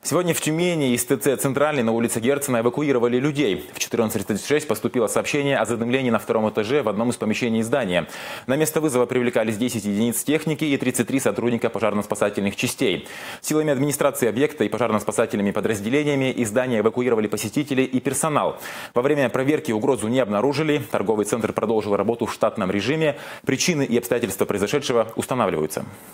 Сегодня в Тюмени из ТЦ «Центральный» на улице Герцена эвакуировали людей. В 14:36 поступило сообщение о задымлении на втором этаже в одном из помещений здания. На место вызова привлекались 10 единиц техники и 33 сотрудника пожарно-спасательных частей. Силами администрации объекта и пожарно-спасательными подразделениями из здания эвакуировали посетителей и персонал. Во время проверки угрозу не обнаружили. Торговый центр продолжил работу в штатном режиме. Причины и обстоятельства произошедшего устанавливаются.